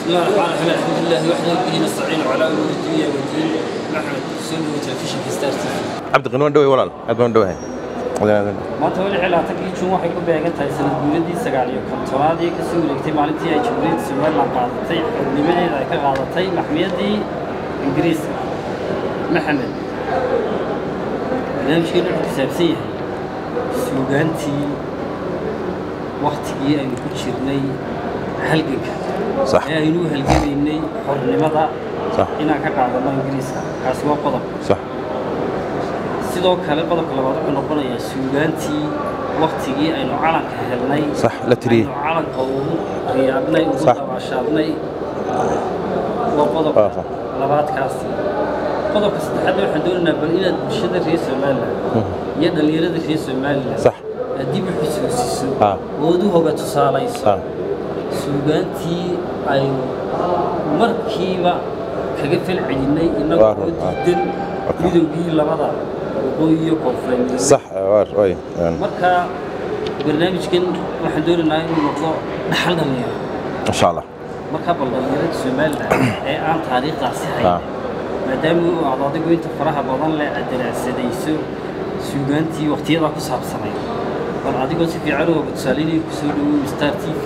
الله الرحمن الرحيم الحمد لله وحده به نستعين على امور الدنيا والدين محمد سلو وتلفزيون ستار تي في عبد الغني وندوي ولا عبد الغني ما تولي cilaatagii jun waxay ku beegan tahay sanad guuradii 9 ka soo wareegtay maalintii ay Jamhuuriyadda Soomaaliland qaadatay xubnimadeeda ay ka qaadatay maxkamiyadii Ingiriiska Maxamed barnaamijkeenu wuxuu ku saabsan yahay suugaantii waqtigii aynu ku jirnay halganka صح aynu halgamaynay xornimada صح inaan ka qaadano Ingiriiska kaas waa qodob صح sidoo kale qodobka labaad wuxuu noqonayaa suugaantii waqtigii aynu calanka helnay صح لا تري calanka ugu riyaadnay ugu dabaashaadnay waa qodob labaadkaas qodobka saddexaad waxaan doonaynaa bal inaad bulshada reer Soomaaliland iyo dhalinyarada reer Soomaaliland صح dib u xasuusiso oo hoga tusaalayso suugaantii aynu markiiba kaga falcelinay inagoo diidan midowgii labada waqooyi koonfureed صح واي marka barnaamijkan waxaan doonaynaa inuu noqdo dhaxal dhalinyaro ان شاء الله marka bal dhalinyarada Soomaaliland ee aan taariikhdaasi hayn maadaama uu ardaygu inta faraha badan leh adaraasadayso suugaantii waqtiyada ku saabsanay bal adigoo si fiican uga tusaalinay ku soo dhawow Star TV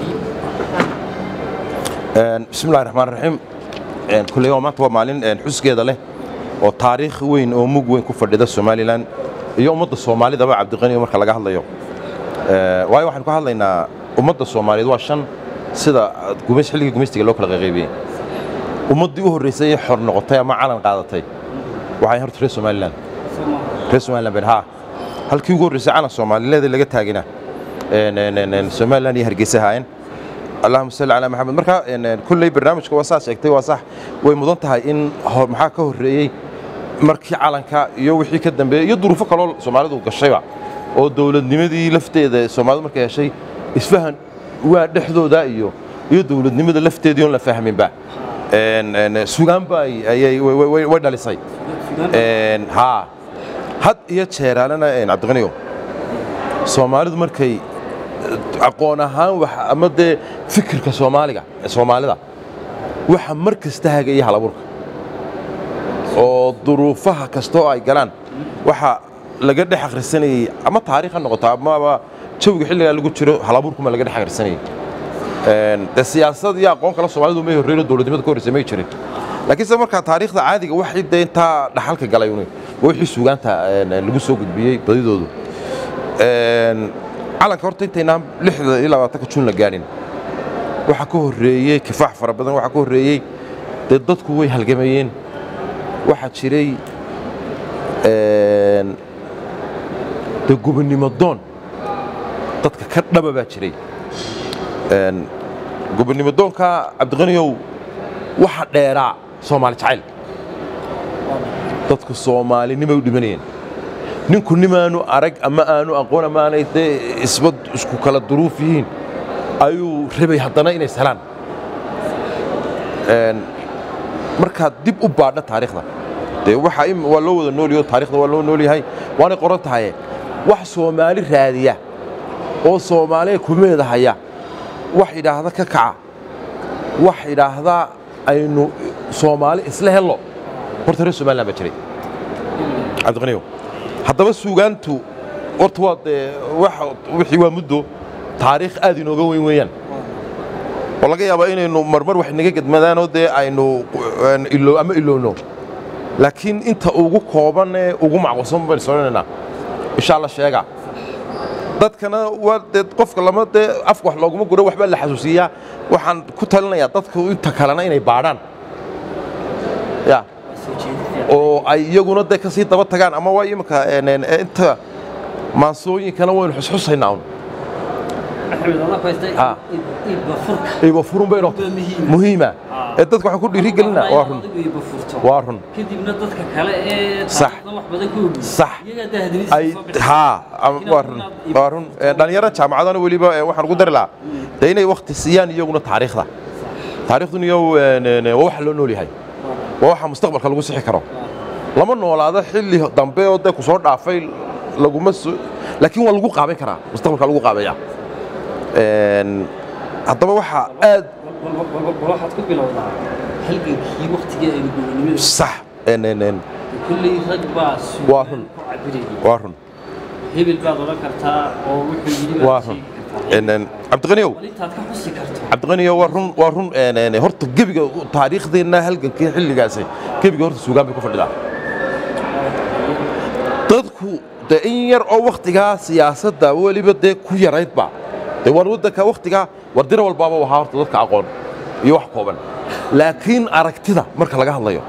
بسم الله الرحمن الرحيم كل يوم ما مالين حسkeeda leh oo taariikh weyn oo mug weyn ku fadhida Soomaaliland iyo ummadda Soomaalida ba Cabdi Qani marka laga hadlayo waayo waxaan ku hadlaynaa ummadda Soomaaliyeed waa shan sida xilligii gumeystiga loo kala qaybiyay ummadii u horeysay xor noqotay ama calan qaadatay waxay horta reer Soomaaliland been ha halkii ugu horeysay calan Soomaaliyeed laga taagina Soomaaliland iyo Hargeysa haayeen اللهم صل على محمد marka kulay barnaamijka wasaas sheegtay waa sax way mudan tahay in maxaa ka horeeyay markii calanka iyo wixii ka dambeeyay iyo duruufo kale oo Soomaalidu gashayba oo dawladnimadii lafteeda Soomaalidu markay heshay isfahan waa dhexdooda iyo dawladnimada lafteedii oo la fahmin ba suugaan bay way dhalisay ha had iyo jeeraalana Cabdi Qani Soomaalidu markay aqoon ahaan waxa ama fikirka Soomaalida waxa markasta hagaya halaburka oo duruufaha kasto ay galaan waxa laga dhex akhrisanay ama taariikh noqoto ama jawiga xilliga lagu jiro halaburku ma laga dhex akhrisanay siyaasadda iyo aqoon kala Soomaalidu ma horreeyay dawladnimada ka horreysay jirin laakiin marka taariikhda caadiga waxay inta dhaxalka galay wixii suugaanta lagu soo gudbiyay badidoodu calanka horta intaynaan 26 Juun la gaarin waxa ka horeeyay kifaax fara badan waxa ka horeeyay dadku way halgamayeen waxa jiray gobonnimo doon dadka ka dhaba baa jiray gobonnimo doonka Cabdi Qani waxa dheeraa Soomaali jacayl dadku Soomaalinimo u dhimanayeen ninku nimaanu arag ama aanu aqoon ama aanay isbad isku kala duruuf yihiin ayuu rabay haddana inay salaan marka dib u baadha taariikhda waxa waa loo wada nool yahay taariikhda waa loo nool yahay waana qoran tahay wax Soomaali raadiya oo Soomaaliye ku meedahaya wax ilaahda ka kaca wax ilaahda aynu Soomaali isla helo horta reer Soomaaliland ba jiray Cabdi Qani haddaba suugaantu horta wixii waa muddo taariikh aad inooga weyn weeyaan oo laga yaabo inaynu marmar wax naga gadmadaan oo aynu ilowno laakiin inta ugu kooban ee ugu macquulsan baan soonaynaa insha Allah sheega dadkana waa qofka lama afka wax looguma guro waxba la xasuusiyaa waxaan ku talinayaa dadku inta kalena inay baadhaan ya oo ay iyaguna ka sii daba tagaan ama waa imka inta maansooyinkana waynu xusxusaynaa Maxamed Allah kaystay iba furun bay noqotay muhiima dadku waxa ku dhiiri gelinaa waa run kadibna dadka kale ee taariikhda wax badan ku ogi صح ay ha waa run dhalinyarada jaamacadana waliba waxaan ugu dari lahaa inay waqti siiyaan iyaguna taariikhdu iyo wax loo nool yahay waxa mustaqbalka lagu sixi karo lama noolaado xilli dambe oo ku soo dhaafay laguma laakiin waa lagu qaaban karaa mustaqbalka lagu qaabaya haddaba waxa aad waxaad ku bilowdaa halgankii waqtigii ay gobonimada صح kulley rag baa waa run waa run hebel baad oran kartaa oo wuxuu yidhi waa run cabdiqaniyow intaad ka xusi karto cabdiqaniyow waa run horta gebiga taariikhdeena halgankii xilligaasi gebiga horta suugaan bay ku fadhidaa dadku dee in yar oo waqtigaa siyaasadda weliba dee ku yaraydba dee war waddanka waqtigaa war dira walbaaba wahaa horta dadka aqoon iyo wax kooban laakiin aragtida marka laga hadlayo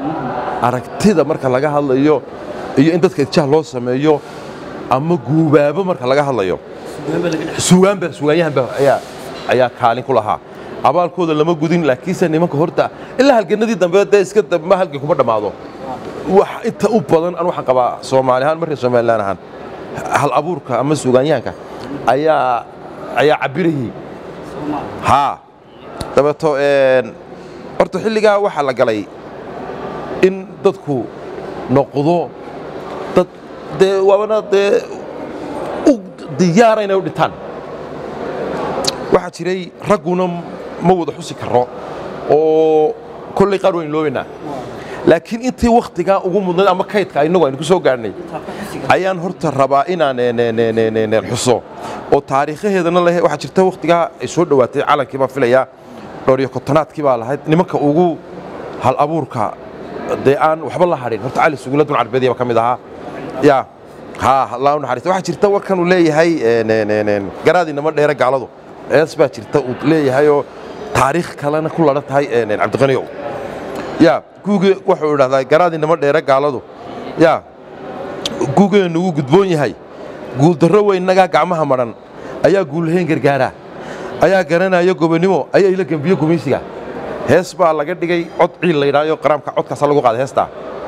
iyo in dadka idjaah loo sameeyo ama guubaabo marka laga hadlayo suugaanyahanba ayaa kaalin ku lahaa abaalkooda lama gudin laakiinse nimanka horta ilaa halganadii dambe dee iska ma halgan kuma dhammaado wax inta u badan aan waxaan qabaa Soomaali ahaan markay Soomaaliland ahaan hal abuurka ama suugaanyahanka ayaa cabirayay ha dabato horta xilligaa waxaa la galay in dadku noqdo dad dee waabana dee u diyaara inay u dhintaan waxaa jiray ragguna ma wada xusi karo oo kolley qaar weyn loobaynaa laakiin intii waqtigaa ugu mudnayd ama kaydka innagu aynu ku soo gaadhnay ayaan horta rabaa inaan xuso oo taariikhaheedana leh waxaa jirta waqtigaa ay soo dhowaatay calankii baan filayaa dhowr iyo kontonaadkii baa lahayd nimanka ugu hal abuurka dee aan waxba la hadhin horta cali suguula dun carbeediya baa ka mid ahaa yaa haa allah u naxariista waxaa jirta warkan uu leeyahay garaadiinama dheere gaaladu ees baa jirta uu leeyahayoo taariikh kalena ku ladhan tahay cabdiqaniyow yaa guuge wuxuu idhahdaa garaadiinama dheere gaaladu yaa guugeennu wuu gudboon yahay guuldarro weynnagaa gacmaha madhan ayaa guulahayn gargaaraa ayaa garanaya gobonimo ayaa ila gembiye gumaysiga hees baa laga dhigay cod ciil la yidhaayo qaraamka codkaasa lagu qaaday heestaa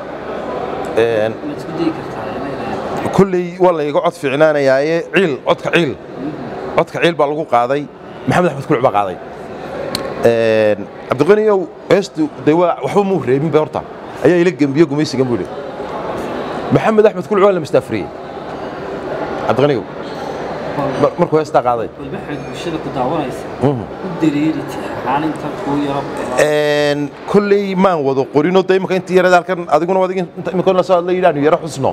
kulley waa layga cod fiicnaanayaaye codka ciil baa lagu qaaday maxamed axmed kuluc baa qaaday cabdiqaniyow heestu dee waxba muu reebin ba horta ayaa ila gembiye gumaysigan buu yidhi maxamed axmed kuluc waa la mastaafriyey cabdiqaniyow markuu heestaa qaaday kolley maan wado qorino de imaka intii yarada halkan adiguna imikona soo hadla yidhaanu yaro xusno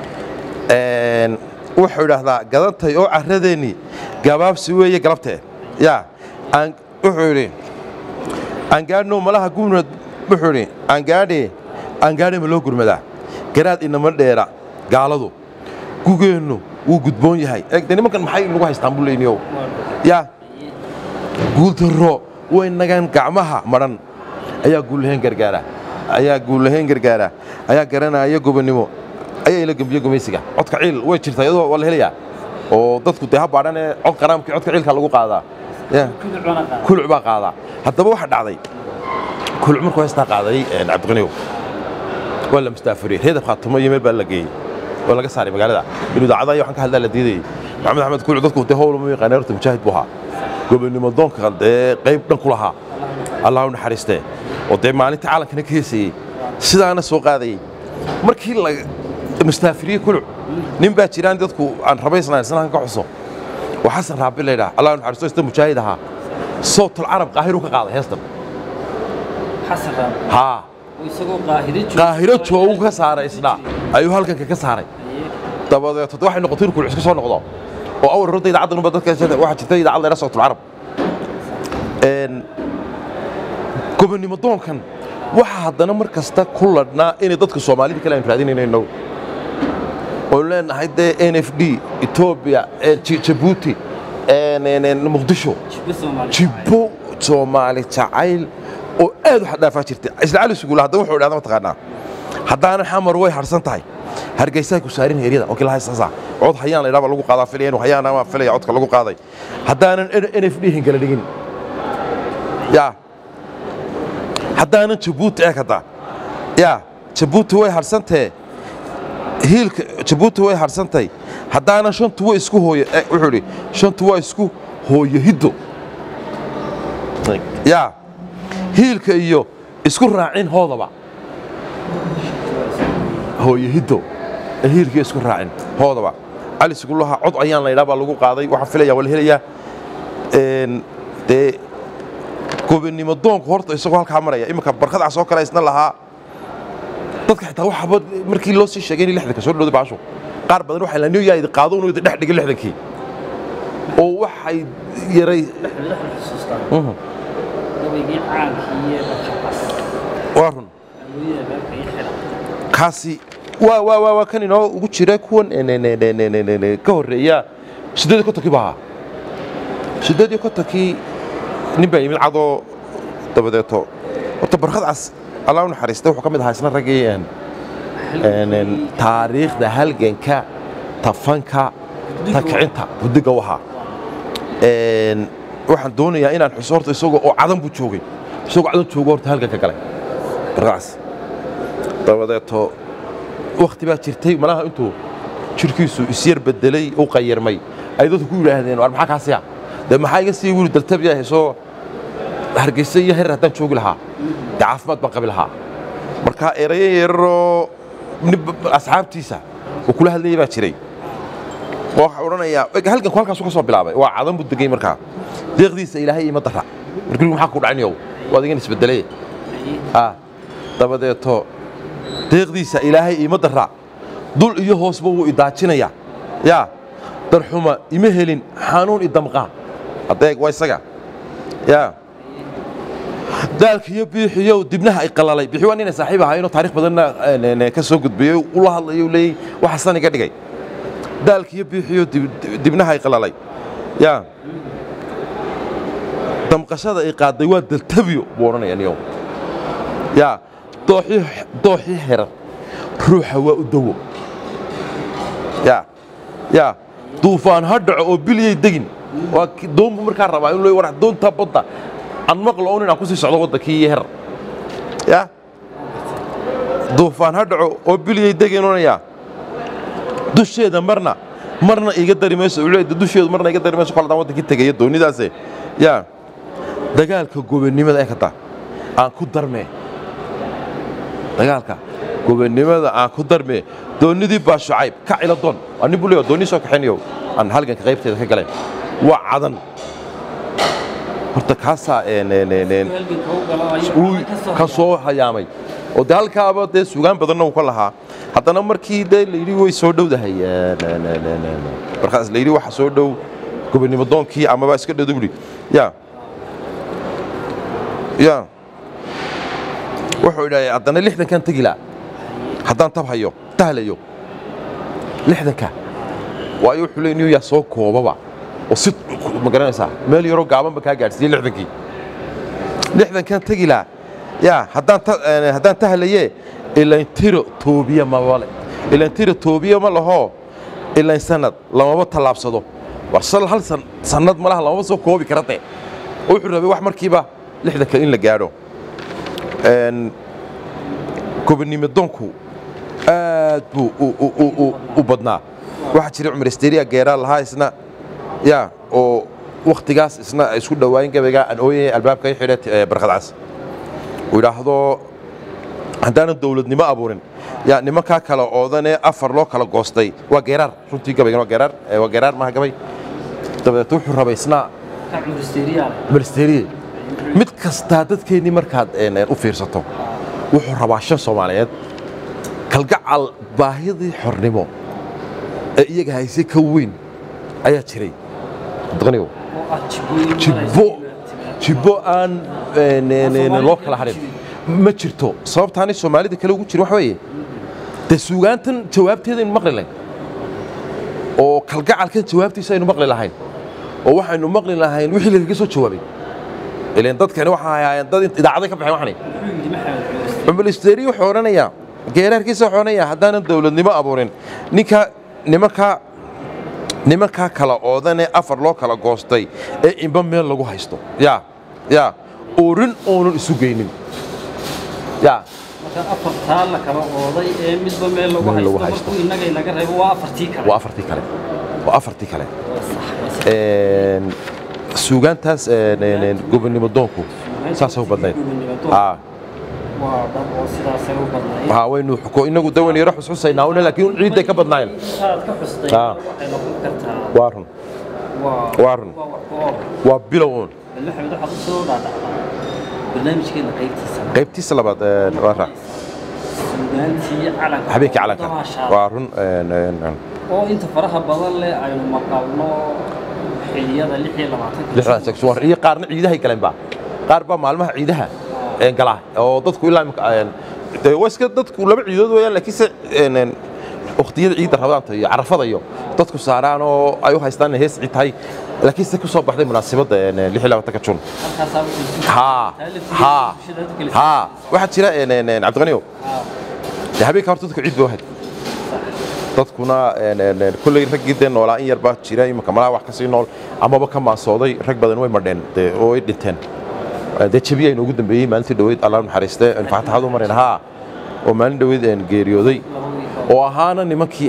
wuxuu idhaahdaa gadantay oo carradeenni gabaabsi weeye galabtee yaa wuxuu yidhi aangaadhno malaha gumnad wuxuu yidhi aangaadhe ma loo gurmadaa garaad inama dheera gaaladu gugeennu wuu gudboon yahay de nimankan maxay nagu haystaan buu leyniyow yaa guuldarro waynagan gacmaha madhan ayaa guulahayn gargaara ayaa garanaya gobonimo ayaa ila gembiye gumaysiga codka ciil way jirtaa iyadoo waa la helayaa oo dadku dee ha baadhan ee cod qaraamkii codka ciilka lagu qaadaa kuluc baa qaadaa haddaba waxa dhacday kuluc markuu heestaa qaaday cabdiqaniyow waa la mustaafuriyey reedab khaatumo iyo meel baa la geeyey oo laga saaray magaalada inuu idaacadaha waxaan ka hadlaa la diidayey maxamed axmed kuluc dadku dee howl uma yaqaaneen horta mujaahid buu ahaa gobonimo doonka dee qayb dhan ku lahaa allah u naxariistee oo dee maalintii caalankana ka heesayey sidaana soo qaadayey markii la mustaafiriyey kuluc nin baa jiraan dadku aan rabaysnayn isna ka xuso oo xasan raabi la yidhaha allah u naxariisto isna mujaahid ahaa sawtul carab qaahiruu ka qaaday heestan haa qaahiro joogu ka saaray isna ayuu halkanka ka saaray dabadeed waxay noqotay inuu kuluc iska soo noqdo oo awr runta idaacaddan ba dadka waxa jirtay idaacad la yidhaha sawtul carab gobonimo doonkan waxa haddana mar kasta ku ladhnaa inay dadka soomaalida kale aan raadinayno oo leenahay dee NFD Ethiopia Djibouti muqdisho jibbo Soomaali jacayl oo aad u xadhaafaa jirtay isla cali suguula hadda wuxuu idhahdaa mataqaanaa haddaanan xamar way harsan tahay hargeysa ku saarin heeriyada oo kala haysta cod hayaan la yiraahdo lagu qaadaa filayeen hayaan ama filaya codka lagu qaaday haddaanan NFD hingala dhigin yaa haddaanan Djibouti eekada yaa Djibouti way harsantay hiilka Djibouti way harsantay haddaanan shantu way isku hooyo wuxuu yidhi shantu waa isku hooyo hiddo yaa hiilka iyo isku raacin hoodaba hooyo hiddo hiilka isku raacin hoodaba cali suguulaha cod ayaan la yidhaha baa lagu qaaday waxaan filayaa waa la helayaa dee gobonnimo doonku horta isagoo halkaa maraya iminka barkad cas oo kale isna lahaa dadka xitaa waxba markii loo sii sheegay in 60 ka soo dhawday baasho qaar badan waxa la niyo yahay qaado inuu dhex dhigay 60kii oo waxay yaray warun kaasi waa kan inoo ugu jira kuwan ka horeeya 8 baa 8 nin baa yimid cadoo dabadeeto horta barkad cas Allah naxariista wuxuu kamid ahaa isna ragayeen taariikhda halganka tafanka takcinta gudiga waxa waxaan doonayaa inaan xuso horta isagoo oo cadan buu joogay isagoo cadan joogo horta halganka galay barkaas dabadeeto waqti baa jirtay malaha intuu jirkiisu isyar bedelay oo qayirmay ay dadku ku yiraahdeen war maxaa kaasiya de maxaa iga sii wili daltabiya heesoo hargeysa iyo heer haddaan joogi lahaa caafimaad baan qabi lahaa marka erayaro asxaabtiisa oo kula hadlayay baa jiray waxa oranayaa halganku halkaas ka soo bilaabay waa cadan buu degay markaa deeqdiisa ilaahay ima dara markii maxaa ku dhacnayo waad iga isbedelay dabadeeto deeqdiisa ilaahay ima dara dul iyo hoosba uu idaajinaya darxuma ima helin xanuun idamqa adeeg waa isaga daalka iyo biixiyo dibnaha ay qalalay bixi waa nin saaxiib ahaa inuu taariikh badan ka soo gudbiyay u la hadlayo leey waxa san iga dhigay daalka iyo biixiyo dibnaha ay qalalay damqashada ay qaaday waa daltabiyo booranaya niyo dooxi herar ruuxa waa u dawo duufaan ha dhaco oo biliyay degin waa doonbu markaa rabaa in loo war doonta badda aan maqlo oo inaan ku sii socdo wadankii herar duufaan ha dhaco oo biliyay degin oonaya dusheeda marna iga darimayso uleeda dusheedu marna iga darimayso kala wadankii tagay doonidaas dagaalka gobonnimada ay ka taa aan ku darmee dagaalka gobonnimada aan ku darmee doonidii baa Shucayb ka cila doon ani buu leeyahay dooni soo kaxeeniyo aan halganka qaybteeda ka galay waa cadan horta kaasa ka soo hayaamay oo dalkaaba de suugaan badan oo ka lahaa haddana markii de leeyri way soo dhowdahay markaas leeyri waxa soo dhow gobonnimo doonkii ama ba iska dhadubri wuxuu ilaahay haddana 60 kan tagila haddaan tabhayo tahlayo 60ka waayo wuxuu leeyahay yaa soo koobaba oo si ma garanaysaa meel yaro gaaban ba ka gaarsiiyay 60kii 60 kan tagila haddaan tahlaye ilaa tiro toobiya ma wale ilaa tiro toobiya ma laho ilaa sanad lama talaabsado wasal hal sanad malaha lama soo koobi karate wuxuu rabay wax markiiba 60ka in la gaaro gobonnimo doonku aad buu u badnaa waxa jiray Umar Isteeriya geeraa lahaa isna oo waqtigaas isna isku dhawayn gabayga aan ooyay albaabka ay xidhay barkad cas uu yiraahdo haddaan dawladnimo abuurin nimanka kala oodane afar loo kala goostay waa geerar runtii gabaygan waa geerar ma gabay dabadeed wuxuu rabay isna Umar Isteeriya mid kasta dadkeeni markaad u fiirsato wuxuu rabaa shan Soomaaliyeed kalgacal baahidii xornimo ee iyaga haysay ka weyn ayaa jiray dadqaniyo jibbo aan loo kala harin ma jirto sababtaani Soomaalida kale ugu jira wax weeye de suugaantan jawaabteeda in maqli lahayn oo kalgacalkan jawaabtiisa aynu maqli lahayn oo waxaynu maqli lahayn wixii laga soo jawaabay ileen dadkani waxa hayaan dad idaacada ka baxay waxani Umar Isteeriya wuxuu oranayaa geerarkiisa wuxuu oranayaa haddaan dawladnimo abuurin nimanka kala oodane afar loo kala goostay ee inba meel lagu haysto orin oonun isu geynin marka afartaa la kala ooday ee midba meel lagu haysto inaga inaga reebo waa afartii kale suugaantaas gobonnimo doonku saas u badnayd waynu inagu dawan yaro xusuusaynaa una laakiin ciiday ka badnaayeen waa bilown برنامج كده قيبتي سلبات ورا سودانتي على حبيبك على وارن oo inta faraha badan leh aynu maqalno xilliyada 26 sexual iyo qaarna ciidaha kale qaar ba maalmaha ciidaha gala oo dadku ilaa iska dadku laba ciidood weeyaan laakiin waqtiyada ciidda rabadaanta iyo carafada iyo dadku saaraan oo ay u haystaan hees ciid tahay laakiin se ku soo baxday munaasabada 26 Juun ha waxa jira Cabdiqaniyo habeenka horta dadku ciid buu ahayd dadkuna kullay ragideen noolaa in yar baa jira imka malaha wax ka sii nool amaba ka maasooday rag badan way madheen oo ay dhinteen jabiya inoogu dambeeyay maalintii dhaweyd Allah naxariiste in faataxadu marinaha oo maalin dhaweyd geeriyooday oo ahaana nimankii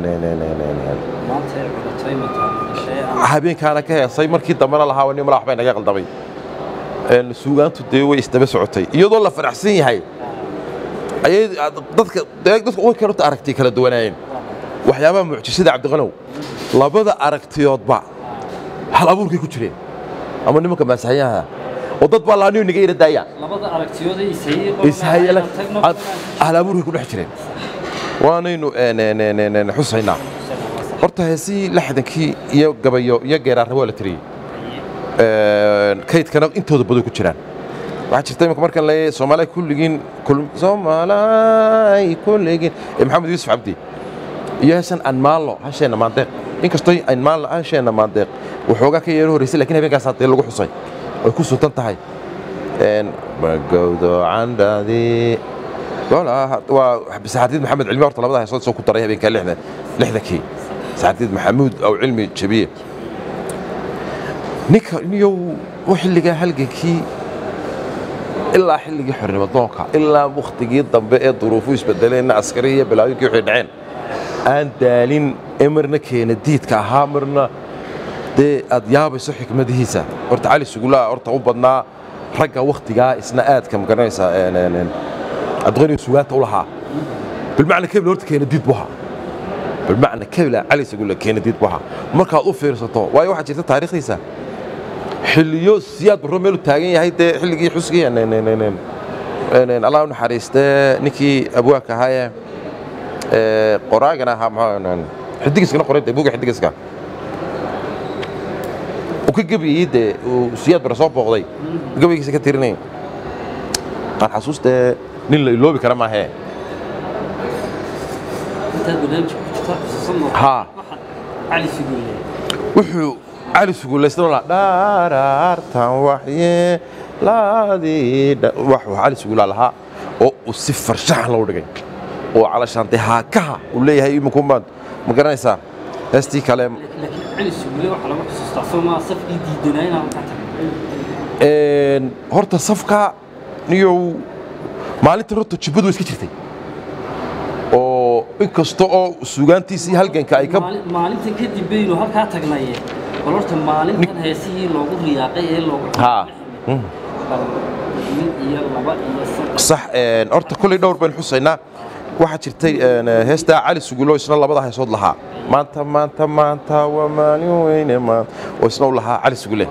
habeenkaana ka heesay markii dambana lahaa nin malaha waxbay naga qaldamay suugaantu way istaba socotay iyadoo la faraxsan yahay ayay dadka way karto aragtay kala duwanayeen waxyaabaha mucjisada Cabdiqanow labada aragtiyoodba hal abuurkay ku jireen ama nimanka maasaxayaha oo dad baa laaniyo niga yiraahdaa labada aragtiyood isahayla hal abuurkay ku dhex jireen waanaynu xusayna horta heesii laxdankii iyo gabayo iyo geeraar wala tiriyay kaydkana intooda badan ku jiraan waxa jirta markan la Soomaaliya kulligiin Soomaaliya kulligiin Maxamed Yuusuf Cabdi ياسن أن ماله هالشيء نمانتق إن كستوي أن مال هالشيء نمانتق وحوجا كي يروح رسالة لكن هبين كاسات يلقوا حصي ويكون سلطان تهاي إن بجودة عند ذي ولا وبسعادة محمد علمي أرطل هذا صوت سوق الطريقة بين كان لحظة كي سعادة محمود أو علمي شبيه نك نيو وحل جا حلقة كي إلا حل جا حر رمضانك إلا وقت جدا بقى ظروفه يسبدلين عسكرية بلا يجي يحدعين aan daalin emarna keena diidka ahaa marna adyaabay xikmadihiisa horta cali sugula horta u badnaa ragga waqtiga isna aad ka magaranaysa adqani sugaata u lahaa bilmacna kebla horta keena diid buha bilmacna kebla cali sugula keena diid buha marka u fiirsato waayo waxa jirta taariikhdiisa xilliyo siyaad baro meel taagan yahay xilligii xusgii Allah u naxariiste ninkii abwaaka ahaa قراجنا هم حديقس كنا قريت أبوك حديقس كا وكجيب يد وسياد برصاف بقضي جيب يكسر كتيرني قال حسوس ده نيل اللي بكلام معه ها علي سجول وحو علي سجول لسنا لا دار تنوحي لا دي وحو علي سجول لها وصفر شحن لو دقي وعلى شانتي هاكها وليه هي مكمل ما قرنيسا هستي كلام لكن علي السجولي وحلا ما استعصوا ما صف جديدين أنا هرت صفقة نيو مالت رت تشبدو إسكترتي أو إنكستو سوغانتيسي هالجن كايكب مالت كدي بينو هالك هتجنيه ولورت مالت كان هسي لوجو رياقي لوجو ها صح هرت كل دور بين حسينا waxaa jirtay heesta cali sugulo isna labada haysood lahaa maanta waa maalin weyn oo isna lahaa cali sugule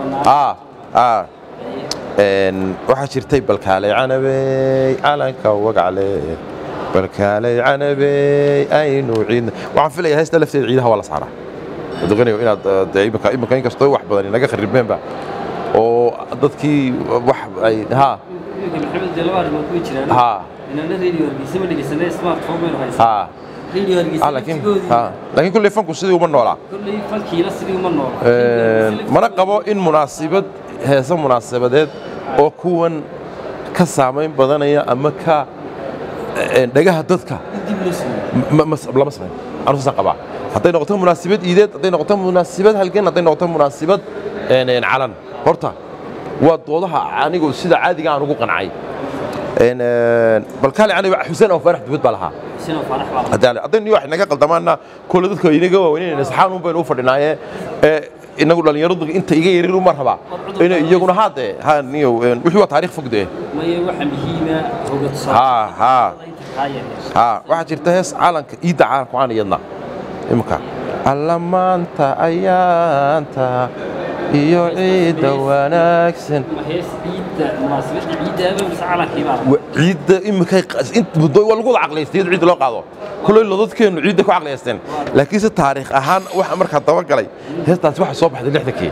waxaa jirtay balkaalay canabey calanka wagacale balkaalay canabey aynu ciidna waxaan filayaa heesta lafteeda ciidaha waa la saaraa dadqaniyo inaad imika inkastoo wax badan inaga kharibmeenba oo dadkii wax ay maxamed jalwaar ma ku jiraan إننا راديو أرجيسي ما نجسنا سمارت فون ما نهاي راديو أرجيسي لكن كل فن كسيدي ومن نولا كل فن كيلا سيدي ومن نولا ما نقبل إن مناسبة هذا مناسبات أو كون كسامين بدنيا أما ك دجاه ضدك بلا مسمى أنا سأقبل حتى نقطة مناسبات إيدات حتى نقطة مناسبات هالكين حتى نقطة مناسبات علن هرتا وضوضها عني جو سيدا عادي كان رجوع قنعي إن بالكالي أنا حسين أو فرح دبيت بالها حسين أو فرح بالها هذا أظن يوحنا نقل ضماننا كل ذلك ينجوا وين نسحانهم بين أوفر النهاية إن نقول لهم يرد أنت يجي يريدوا مرحبا إن يقولون هذا نيو وحوا تاريخ فوق ده ما يوحنا بهيمة هو تصار واحد يرتهس عالك يدعى قواني يلا إمكان لما أنت أيانتا iyo ciidda wanaagsan ما هي عيد مناسبة عيد هذا بس على كبار ciidda imika inta muddo waa lagu caqlaystay ciidda loo qaado kulay dadkeenu ciidda ku caqlaysteen laakiin si taariikh ahaan waxa marka daba galay heestaas waxa soo baxday 60kii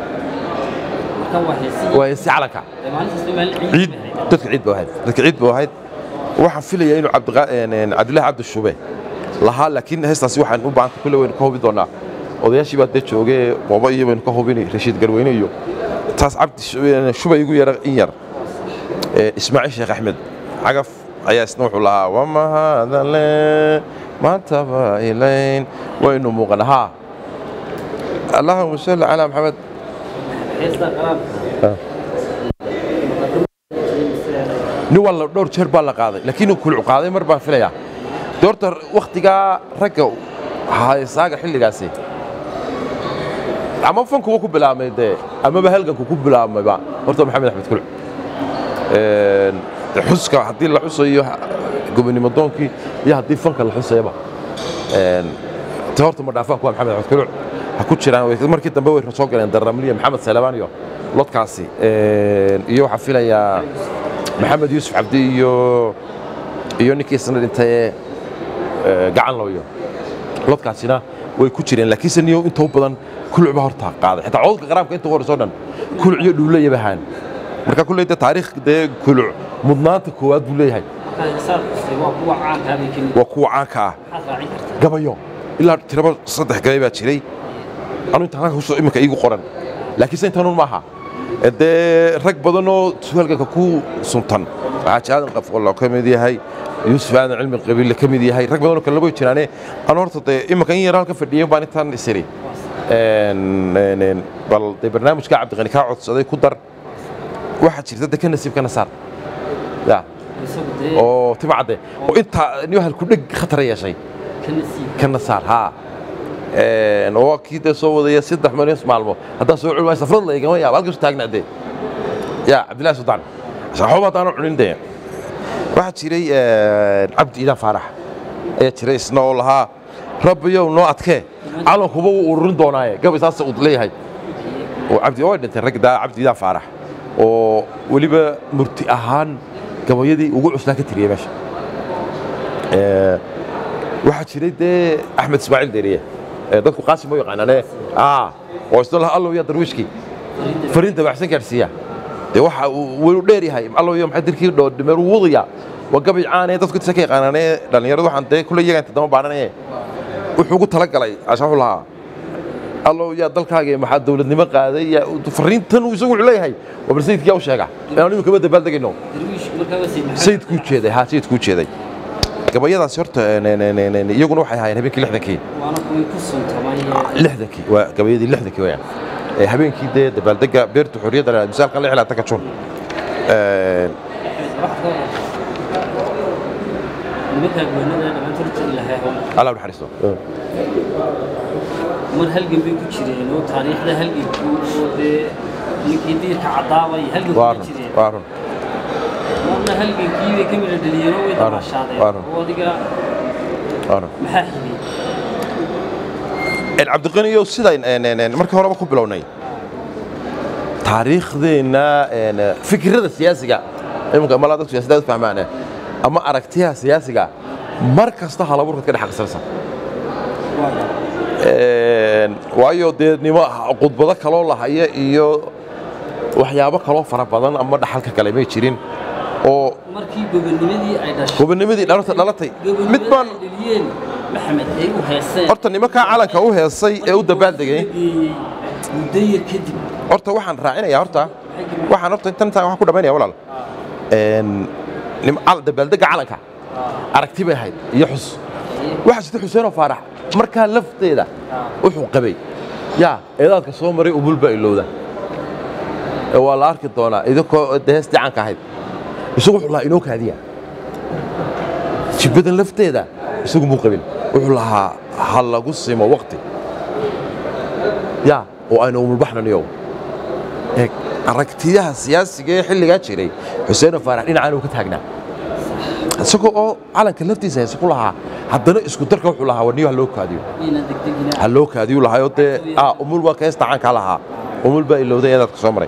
waa si calanka ciid dadka ciid baa ahayd waxaan filayaa inuu Cabdullaahi Cabdi Shube lahaa laakiin heestaas waxaan u baahan kulay weyn ka hubi doonaa odayaashii baa joogay booba iyo weyn ka hubinay Rashiid Garweyne iyo taas Cabdi Shube igu yar in yar Ismaaciil Sheekh Axmed cagaf ayaa isna wuxuu lahaa wama hada le ma taba ilayn waynu muuqanaha Allahumma salli ala Muhammad ni wala dhowr jeer baa la qaaday laakiin uu kul qaaday mar baan filayaa doorta waqtiga ragga haysaaga xilligaasi ama fanku ku bilaabmay ama halganku ku bilaabmay ba horta Maxamed Axmed Kul xuska hadii la xusayo gobonimo doonkii iyo hadii fanka la xusayba horta ma dhaafan ku Maxamed Axmed Kul ha ku jiraan markii dambe way soo galeen Daramliya Maxamed Salabaan iyo lodkaasi iyo waxa filayaa Maxamed Yuusuf Cabdi iyo ninkii sanad intee gacan looyo lodkaasina way ku jireen laakiin saniyo inta badan kulcba horta qaaday xitaa codka qaraabka inta hor soo dhan kulciyo dhuuleeya bahan marka kulleeyda taariikhda kulc mudnaanta koowaad buu leeyahay waa kuwa caanka gabayo ilaa tiraba 3 gabay baa jiray anu inta halka soo imika iigu qoran laakiin intaan maaha rag badan oo su'aalka ku suntan aadan qaf walaa kamid yahay Yuusuf aan cilmi qabiil kamid yahay rag badan oo kala labo jiraane aan horta imika in yar halka fadhiyo baan intaan isiri bal barnaamijka Cabdi Qani ka codsaday ku dar waxa jirta ka nasiib kana saar ya oo tibacde oo inta niyo hal ku dhig khatar yeeshay kana saar ha oo kiida soo wadaya 3 milyan maalmo hadaa soo culmay safrad la igama yaab halkaas taagnaade ya Cabdullaahi Sultaan saxoobad aan cunindee waxa jiray Cabdi Ila Faarax ee jiray isna oo lahaa rabbiyow noo adkee calankuba uu ururin doonaaye gabaysaas uu leeyahay oo Cabdi oo dhintay ragda Cabdi Ila Faarax oo waliba murti ahaan gabayadii ugu cusbaa ka tiriyay meesha waxa jiray Axmed Ismaaciil Deeriye dadku qaasim oo yaqaanane oo isla allow ya darwiishki fariinta waxsan gaarsiya waxa uu dheer yahay allow ya maxay dirkii dhimeer wadiya wagabay caanay dadku dadka yaqaanane dhalinyaradu waxaan kulay yaga inta dama baaranay wuxuu ugu tala galay ashaxu lahaa allow ya dalkaaga maxaa dawladnimo qaaday ya fariintan uu isagu leeyahay waa barsiidkii uu sheega inaan imika wada baaldegayno sayidku jeeday sayidku jeeday gabayadaas horta iyaguna waxay ahaayeen habeenkii 60kii waana kuwii ku suntamay 60kii waa gabayadii 60kii weeyaan habeenkii dabaaldega beerta xorriyadda misaalka la xilaa taka jun nimanka goonada dhamaan turta ilaahay Allah naxariisto mar halgan bay ku jireen oo taariikhda halganku oo ninkii diirka cadaabay halgan ku jireen waarun marna halgankii bay kamid dhalinyaro way tamashaadeen oo adiga maxaa xigay Cabdi Qani iyo sidaan markii horeba ku bilownay taariikhdeena fikrada siyaasiga imka malada siyaasadda fahmaana ama aragtiyaha siyaasiga mar kasta halaburka ka dhaxaqsansan waayo deednimo qodbada kale oo lahaya iyo waxyaabo kale oo fara badan ama dhaxalka kale ma jirin oo markii gobonimadii dhalatay mid baan Maxamed ay u heesay horta nimanka calanka u heesay ee u dabaaldegay mudayir kadib horta waxaan raacinayaa horta intan waxaan ku dhameynaya walaal dabaaldega calanka aragti bay ahayd iyo xus waxa jirta Xuseen Faarax markaa lafteeda wuxuu qabay ya eedaadka soo maray ubulba ilowda waa la arki doonaa idoo heestii caanka ahayd isugu wuxuu lahaa inoo kaadiya jibadan lafteeda isugu muu qabin wuxuu lahaa hal lagu simo waqti ya oo aynu umulbaxnaniyo aragtiyaha siyaasiga ee xilligaa jiray Xuseen Faarax dhinacaan uu ka taagnaa isagoo oo calanka laftiisa hees ku lahaa haddana isku darka wuxuu lahaa waniyo loo kaadiyo lahaa umul waa ka heesta caanka lahaa umul baa ilowday eedaad ka soo maray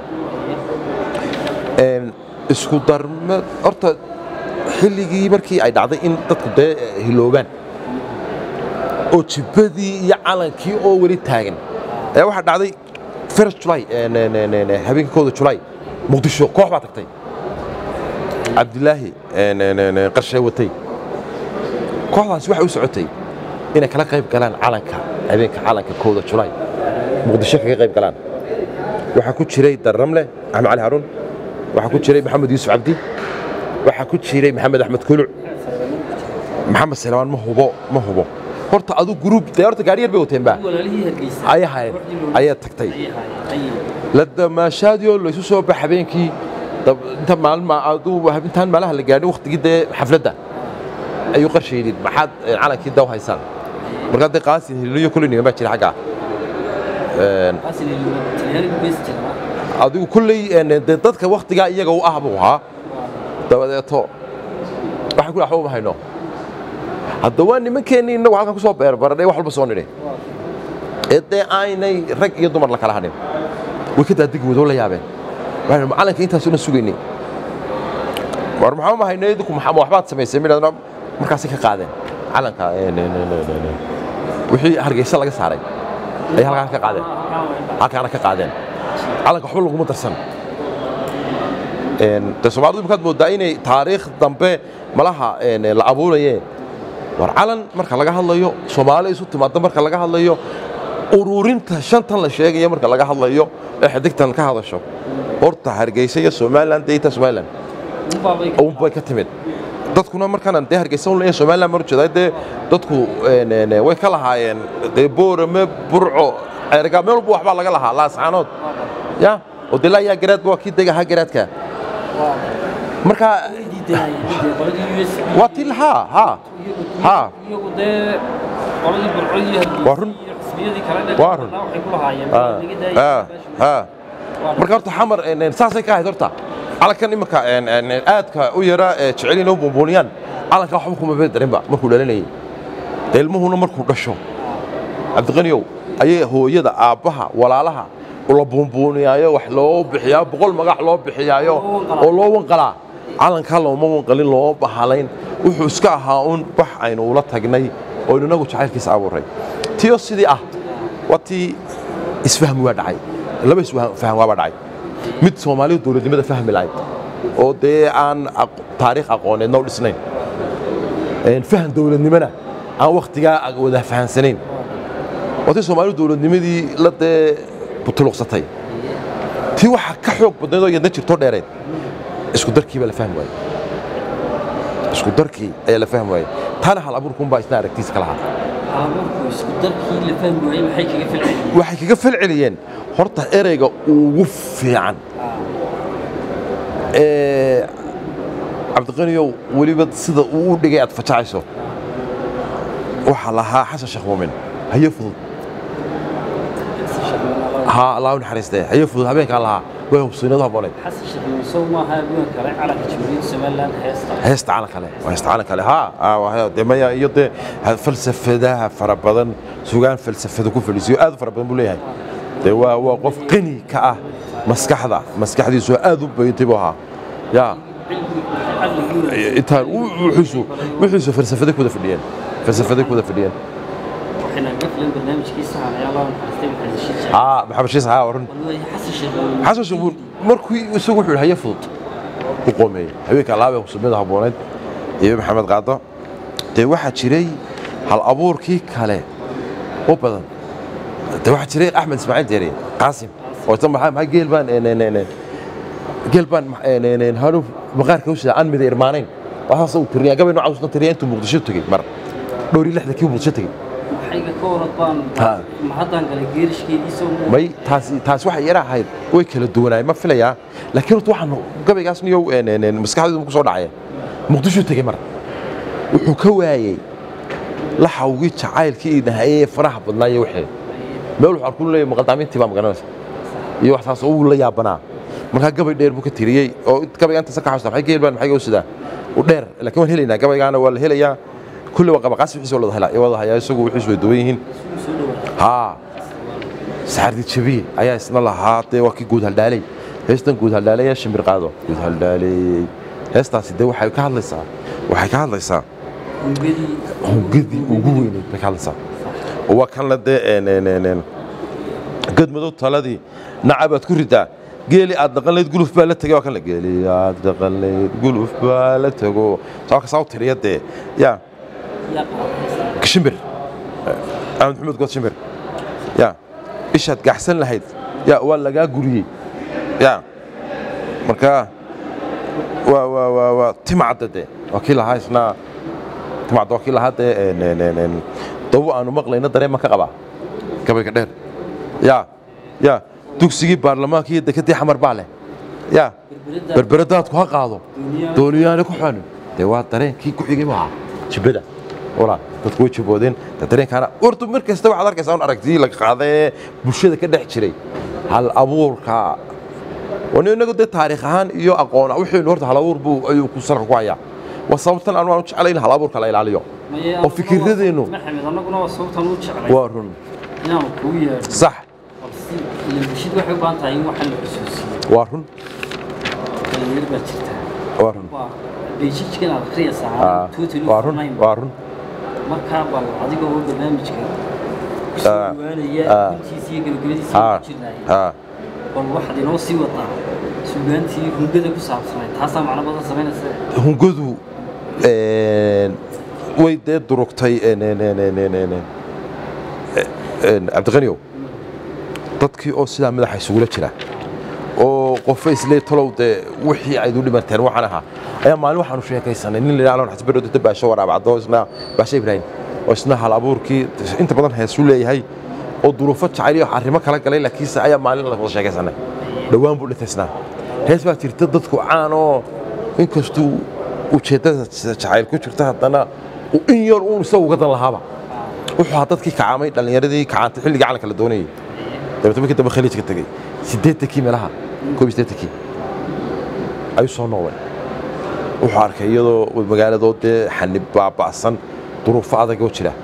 isku darma horta xilligii markii ay dhacday in dadku dee hiloobaan oo jibadii iyo calankii oo weli taagan ayaa waxaa dhacday 1 July habeenkooda July muqdisho koox baa tagtay cabdilaahi qarshay watay kooxdaas waxay u socotay inay kala qayb galaan calanka habeenka calanka kooda July muqdisho kaga qayb galaan waxa ku jiray Darramle Axmed Cali Haruun waxa ku jiray Maxamed Yuusuf Cabdi waxa ku jiray Maxamed Axmed Kuluc Maxamed Salmaan ma hubo horta adu group horta gaariyar bay wateen baa ayaa tagtay la damaashaadiyo la isu soo baxay habeenkii inta maalma adu intaan malaha la gaadhay waqtigii xafladda ayuu qarsheeyay maxaad calankii daw haysan marka dad qaasin hiliyo kulliina ma jira xaga qaasin hiliyo taliyari bes jira adigu kulli dadka waqtiga iyaga u ah buu ahaa dabadeeto waxa ku dhaxo ma hayno hadda waa nimankeenii inagu halkan ku soo beerbaranay wax walba soo nidhay ee aynay rag iyo dumar la kala hadhin way ka daadig wado la yaabeen waxaan macalinka intaas una sugaynay war maxaa ma haynay idinku maxaa waxbaad samaysay midna markaas ka qaadeen calanka wixii hargeysa laga saaray ay halkaan ka qaadeen calanka waxba lagu darsan Soomaalidu markaad moodaa inay taariikh dambe malaha la abuurayeen war calan marka laga hadlayo Soomaali isu timaado marka laga hadlayo ururinta shantan la sheegayo marka laga hadlayo ee xigtan ka hadasho horta Hargeysa iyo Soomaaliland deeta Soomaaliland oo bay ka timid dadkuna markaan aan Hargeysa u leeyahay Soomaaliland marjada dadku way ka lahaayeen Boorame Burco erga meel buu waxba laga lahaa laascaanood ya oo dilaa ya garaad waa kii degaha garaadka marka watil ha iyagu de qoladii burcodii hadii xisbiyadii kale waxay ku lahaayeen marka horta xamar saasay ka ahayd horta calankan imika aadka u yara jecelina u buunbuuniyaan calanka waxba kuma bedelinba markuu dhalinayay ilmuhuna markuu dhasho cabdiqaniyow ayay hooyada aabbaha walaalaha la buunbuuniyaayo wax loo bixiyaa boqol magac loo bixiyaayo oo loo wanqalaa calanka looma wanqalin loo bahalayn wuxuu iska ahaa un wax aynu ula tagnay oo inagu jacaylkiisa abuuray tiyo sidii ah watii isfaham waa dhacay laba isfaham waa dhacay mid Soomaalidu dawladnimada fahmi lahayd oo dee aan taariikh aqooneedna u dhisnayn faham dawladnimada aan waqtiga wada fahansanayn watii Soomaalidu dawladnimadii la dee butuluqsatay tii waxa ka xoog badneed oo yadna jirto dheereed isku darkii baa la fahmi waayay isku darkii ayaa la fahmi waayay taana hal abuurkun baa isna aragtiisa kala ahaa abuurku isku darkii la fahmi waayay waxay kaga falceliyeen horta ereyga ugu fiican cabdiqaniyow weliba sida uu u dhigay aad fajacayso waxa lahaa xasan sheekh muumin haye fudud ها الله نحرسته هي فضل هبين كان لها وهم صينيدها بولين حس الشيخ سو ما ها بين كله على جمهورية سومالان هيست على كله ها وهي دمية يدي فلسفة ده فربضن سوقان فلسفة كوف فلسيو هذا فربضن بوليه ده وقف قني كأه مسكح دي سو هذا بيتبوها يا إنتان وحسوا فلسفة كودا فليان احنا قفلنا برنامج كيسة على يلا نستمع محمد شيس ورن حسن شو مركو يسوق وحول هي فض وقومي هيك على وسميدها بونيد يا محمد قاطع تي واحد شري هالابور كي كله او بدن تي واحد شري احمد اسماعيل ديري قاسم وتم هاي جيلبان جيلبان هارو مقارك وش عن مدير مانين waxaa soo tiriyaa gabadh noocaas oo tiriyaa intuu muqdisho tagay mar dhowr 6 kii muqdisho tagay حاجة كورة بان ما حدا قال جيرش كي يسوي ماي تاس واحد يرى هاي ويكل الدوناي ما في ليا لكن روح قبل جاسني يو مسكحة مكسور دعية مقدشوا تجي مرة وحكواي لا حوجت عائل كي نهاية فرح بدنا يوحي ما يقولوا كل لي مقدمين تبى مقناس يوح تاس أول لي أبنا مرة قبل دير بوك تريي أو قبل أنت سكح حسنا حاجة يبان حاجة وسدا ودير لكن هلينا قبل أنا ولا هليا كل وقت بقاس في حسوا الله هلا يوضح يا سوق وحسوا دويهن ها saxardi jabi ayaa isna lahaatay waa kii guud haldaalay heestan guud haldaalay shimbir qaado guud haldaalay heestaasi de waxay ka hadlaysaa hungadi ugu weyn bay ka hadlaysaa waa kan la de gadmado taladii nacabaad ku ridaa geeli aad dhaqanleed guluf baa la tagay waa kan la geeli aad dhaqanleed guluf baa la tago sababka soo tiriyade ya shimbir Ahmed Maxamed God shimbir ya ishaad gaxsan lahayd ya waa laga guriyay ya marka waa timacadde wakiil haysna timacad wakiil hada dawo aanu maqlayna dareema ka qaba gabayga dheer ya dugsigii baarlamaankii dekadii xamar baa leh ya berberadaad ku qaado dooniyaan ku xan waa dareenkii ku xigay ma jibada wala dadku way jiboodeen dareenkana urtu markasta waxaad arkaysaa aragtii la qaaday bulshada ka dhex jiray hal abuurka ونحن قد تاريخهان يو أقونا وحين ورد هالأبور بو أيو كسر قوية وصوتنا أنا ما نتشعلين هالأبور كلا يلعليه وفكر ذي إنه محمد أنا قلنا وصوتنا نتشعلين وارن نعم قوية صح اللي بشيد واحد بان تعيين وحل خصوصي وارن اللي يربى تشتها وارن بيشيد كنا بخير ساعة وارن مركب العادي هو برنامج كده سوالية كنتي سيجل قبلي سيجل والواحد ينوصي وطا سوغانتي هنقدر كسب سمين تحصل معنا بعض سمين هنقدر ويد دروكتي عبد الغنيو dadkii oo sida madaxa isugu jira oo qof islee tolowde wixii ay u dhimanteen waxaan ahaa ayaa maalin waxaan u sheekaysanay nin leeyahay xasbado tabaasho waraabado isna baashay ibrahim oo isna hal abuurkii inta badan heesu leeyahay oo duruufo jacayl iyo arrimo kala galay laakiin ayaa maalin la sheekaysanay dhawaan buu dhintay hees baa jirta dadku caan oo inkastuu ujeedada jacayl ku jirta haddana in yar uu isagu gadan lahaaba wuxuu dadkii kacaamay dhalinyaradii kacantay xilliga calanka la doonayay dabadaba kadib khaliijka tagay 8 meelaha 8 ay soo noqday wuxuu arkay iyadoo magaaladooda xanib baabaasan duruufo adag oo jira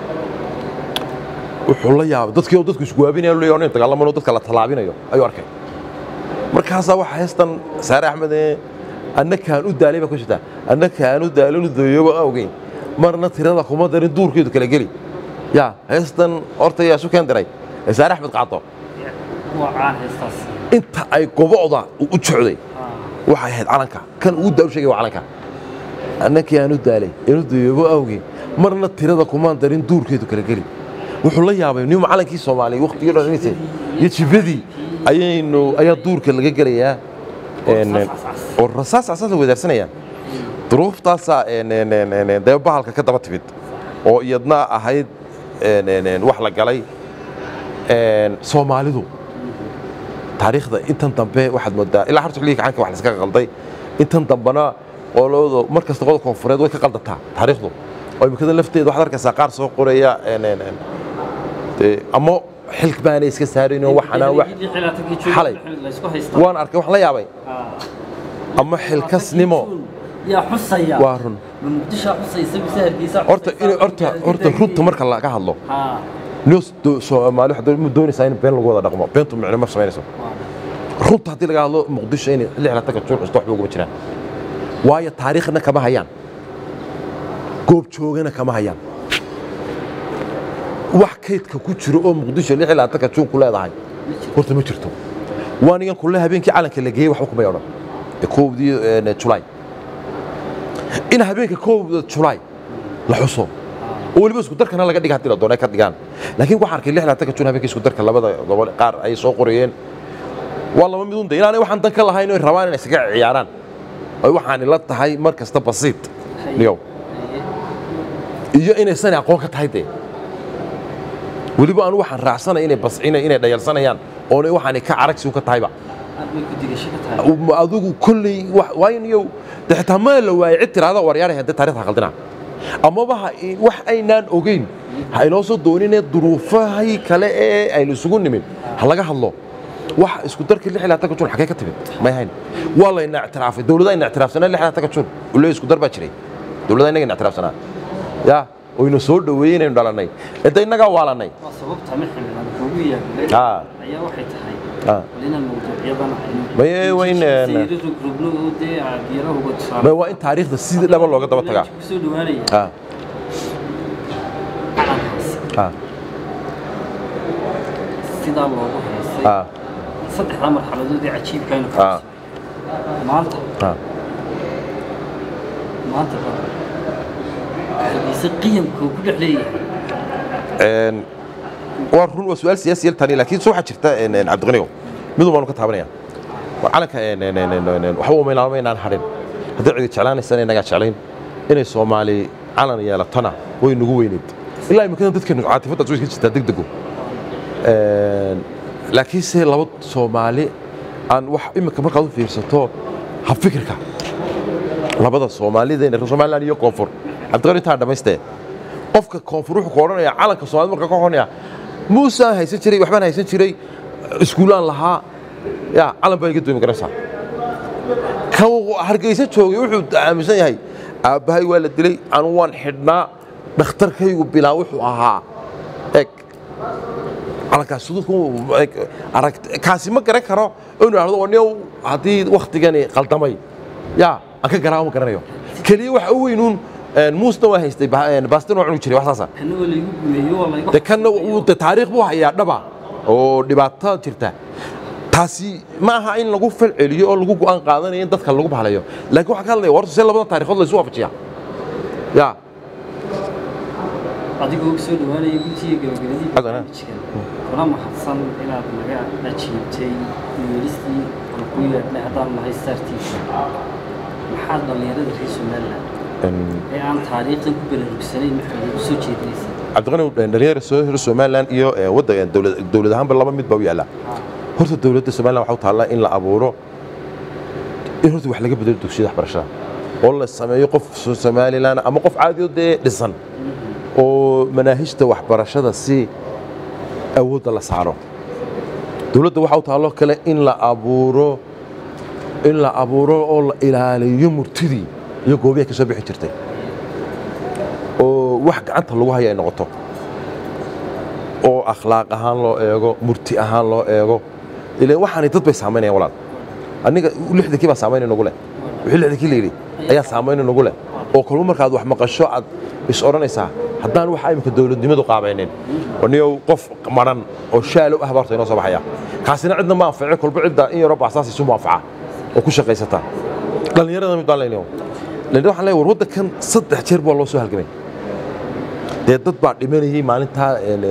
wuxuu la yaabay dadku isku waabinayaan leeyahay in dagaalamano dadka la talaabinayo ayuu arkay markaas waxa heestan Saare Axmed annaka aan u daalay ba ku jirta annaka aan u daalay dooyoba awgeyn marna tirada kuma darin duurkeedu kala gali ya heestan horta yaa soo keendiray Saare Axmed qaato waa heestaas inta ay gobocda u jocday waxay ahayd calanka kan uu daw sheegay calanka annaka aan u daalay inuu dooyoba awgeyn marna tirada kuma darin duurkeedu kala gali wuxuu la yaabay inuu macallinkii Soomaaliyeed waqtiga dhanaysa yajibadii ayaa duurka laga galayaa oo rasaas la wadaarsanaya duruuftaas bahalka ka daba timid oo iyadna ahayd wax la galay Soomaalidu taariikhda intan dambe waxaad moodaa ilaa hartu xilliga caanka wax la iska qalday intan dambana qoloodo markasta qodobka koonfureed way ka qaldataa taariikhdu oo imikada lafteeda waxaad arkaysaa qaar soo qoraya ama xilk baan iska saareen oo waxana wax xalay waan arkay wax la yaabay ama xilkasnimo ya xusaya waarun muqdisho xusaysa bisaarkiisa horta runta marka la ka hadlo news Soomaali waxa doonaysaa in been lagu wada dhaqmo beentu macna ma sameynayso runta hadii laga hadlo muqdisho in lixda ka joogo wax ugu jiraan waayo taariikhna kama hayaan goob joogana kama hayaan wax kaydka ku jiro oo muqdisho lixda ka joogo leedahay horta ma jirto waanigan kullu habeenkii calanka la geeyay wax ku bayro koobdii July in habeenka koobda July la xuso oo waliba isku darkana laga dhigay hadii la doonay ka dhigaan laakiin waxa arkay lixda ka joogo habeenkii isku darka labada gobol qaar ay soo qoriyeen والله ما بدون ده يعني واحد تنكر الله هاي الروان اللي سجع عياران أي واحد لا تهاي مركز تبسيط اليوم يجي إني سنة أقوى كتهيدي ولي بقى واحد رأسنا إني بس إني ديال سنة يان أو واحد كعرق سوق كتهيبا وأذوق كل وين يو تحتمل لو يعتر هذا ورياره هذا تاريخ خلدنا أما بها واحد أينان أوجين هاي لوصل دونين الظروف هاي كلا أي لسجون من هلا الله wax isku darkii lix ilaa tagajun xagee ka timid ma yahayn wala in اعتراafay dawladda in اعتراafsana lix ilaa tagajun uu leeyahay isku dar baa jiray dawladda inaga in اعتراafsana oo inoo soo dhaweeyeen dhalanay inta inaga waalanay sababta maxay ويا أيوة واحد هاي لنا الموضوع يضنا ما وين ما هو أنت تاريخ السيد لا والله قد بترجع سيد الله صدق عمر حلو دي عجيب كانوا مالته قيم كل عليه ورون وسؤال سياسي الثاني لكن سو حجرتا ان عبد الغني midoo baan ka taabanaya calanka waxa uu meelaha inaan harin hadii cid jeclaanaysan inaga jeclayn inay Soomaali calan yeelatana way nagu weyneed ilaa imika dadkeenu caatifada soo jirta degdego laakiin si laba Soomaali aan wax imika markaad u fiirsato hab fikirka labada Soomaalida ee Soomaaliland iyo Koonfur Abdulqaadir taa dhameystay qofka Koonfur wuxuu ku oranayaa calanka Soomaaliya marka ka hornaya Muuse haysan jiray waxbaan haysan jiray iskuulaan lahaa ya calan baa iga doomi karaysaa ka hargeysa joogay wuxuu aaminsan yahay aabahay waa la dilay aan waan xidhnaa dhakhtarkaygu bilaa wuxuu ahaa calankaas sidoo arag kaasi ma garan karo inuu ahdo waniyow haddii waqtigani qaldamay ya aan ka garaawo garanayo kaliya waxa uu weynuun موسى وهايستي باستن وعنو جري وحساسا كان uu taariikh buu hayaa dhaba oo dhibaato jirta taasi ma aha in lagu falceliyo oo lagu go'aan qaadanayo in dadka lagu bahalayo laakiin waxa kale warta si labada taariikhood la isku waafajiya ya adigu soo dhawaanay guntiga gabagabadii wala ma xasan inaad naga ajiibtay weelistii ku yeedhnay haddaan nahay startiisa maxaa dhalinyarada reer Soomaaliland aan taariikhda ku balaarugsanay maxay soo jeedinaysaa Abdulqaadir dhalinyarada soo Soomaaliland iyo waddanka dawlad ahaan laba mid baa u yaala horta dawladda Soomaaliland waxa uu taala in la abuuro in horta wax laga bedelo dugsiyada waxbarashada oo la sameeyo qof Soomaaliland ama qof caadi oo dhisan oo manaahijta waxbarashada si awood la saaro dawladda waxa uu taalo kale in la abuuro oo la ilaaliyo murtidii iyo goobiye ka soo bixi jirtay oo wax gacanta lagu hayo ay noqoto oo akhlaaq ahaan loo eego murti ahaan loo eego ilaa waxaan dad bay saameynayaan walaal aniga 60kii baa saameynay nagu leh wixii 60kii leeyahay ayaa saameynay nagu leh oo kulmo markaad wax maqasho aad is oranaysaa haddaan wax imika dawladnimadu qaabeyneen waniyow qof maran oo shaalo ah bartay inoo soo baxaya kaasina cidna ma anfaco kulba cidda in yaro baasaasi soo anfaca oo ku shaqaysata dhalinyarada mid daalaynayo لأن waxaan leeyahay warwada kan 3 jeer baa loo soo halgamay dad baa dhimanayay maalinta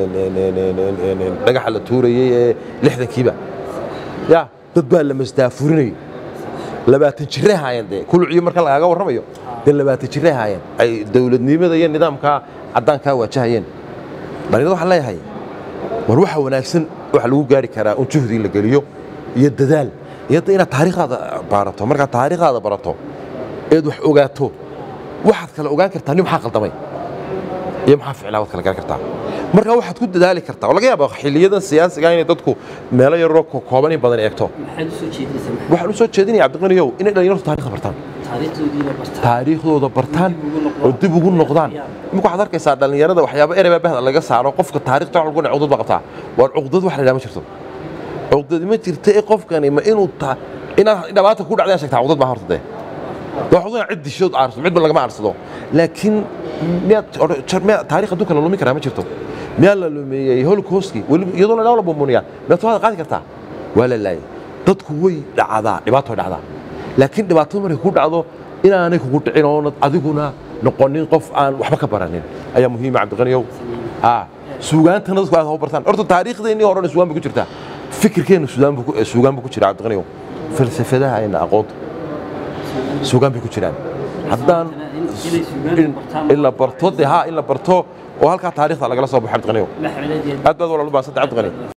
dhagax la tuurayay 60kiiba ya dad baa la mastaafurinay 20 jir haayeen kulciyo marka laga warramayo 20 jir haayeen ay dawladnimada iyo nidaamka cadaanka waajahayeen barido waxaan leeyahay war waxa wanaagsan wax lagu gaari karaa oo juhdi la galiyo iyo dadaal iyo inaad taariikhda barato marka taariikhda barato eed wax ogaato waxaad kala ogaan kartaa nin maxaa qaldamay iyo maxaa ficilaa wad kala garan kartaa marka waxaad ku dadaali kartaa oo laga yaabo xiliyadan siyaasiga inay dadku meelo yar oo kooban in badan eegto waxaan u soo jeedinayaa Abdulqaadir inay dhalinyaradu taariikhda bartaan taariikhdooda bartaan oo dib ugu noqdaan imika waxaad arkaysaa dhalinyarada waxyaabo ereyba bahda laga saaro qofka taariikhda wax lagu cuqdad baa qabtaa war cuqdad wax la yiraahdo ma jirto cuqdad ma jirto ee qofkani ma inuu dhibaato ku dhacday sheegtaa cuqdad ma hortay waxaan cid shood aarso mid laga ma aarsado laakiin taariikhda duka la lumi karaa ma jirto meel la lumiyay Holocaust-ki iyadoo la wada bomboniya meesha waad qaadi kartaa wala laay dadku way dhacdaa dhibaato dhacdaa laakiin dhibaato markay ku dhacdo inaanay kugu dhicin oo adiguna noqonin qof aan waxba ka baranin ayaa muhiim ah Abdulqaadir suugaanta dadku aad u bartaan horta taariikhdeennii hore suugaan ku jirta fikirkeenu suugaan ku jira Abdulqaadir falsafadaha ayna aqoon suugaan ku jiraan haddaan illa barto oo halka taariikhda laga soo baxay Abdulqaadir aad baad walaal u baahan Abdulqaadir